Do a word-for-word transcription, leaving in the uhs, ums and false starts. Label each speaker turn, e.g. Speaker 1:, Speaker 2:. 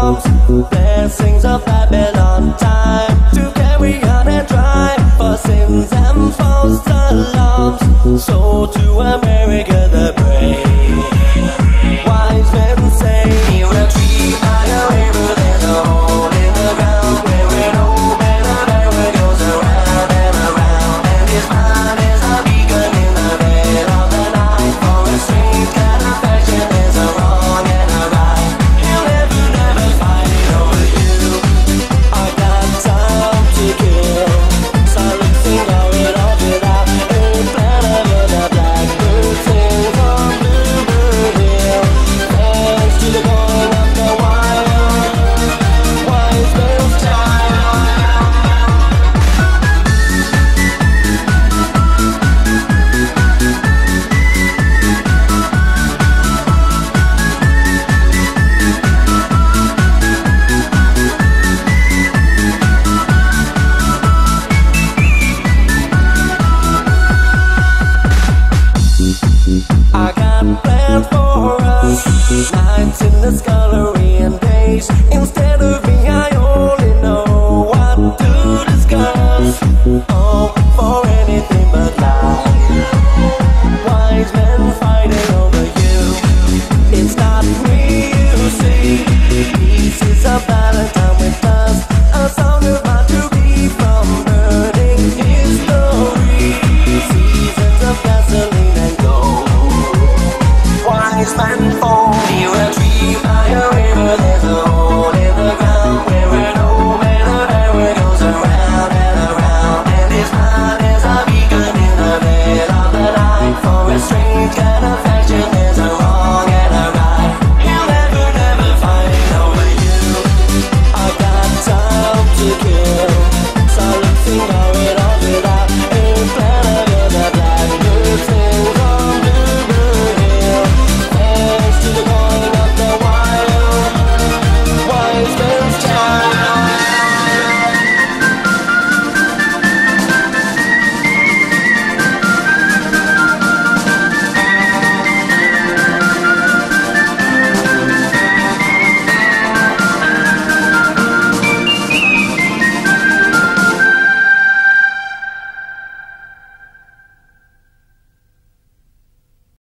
Speaker 1: arms, blessings of Babylon time, to carry on and drive for sins and false alarms. So to America the brave, wise men say, near a tree by a river there's a hole in the ground, where an old man of error goes around and around, and his mind is a beacon in the dead of the night. For a strange kind of affection, there's a wrong and a right. He'll never, never find it over you. I got time to kill, silent singer it all without a plan of the blackbird sings on Bluebird Hill. Thanks to the going of the wire, wise man's child. I got plans for us, nights in the scullery and days instead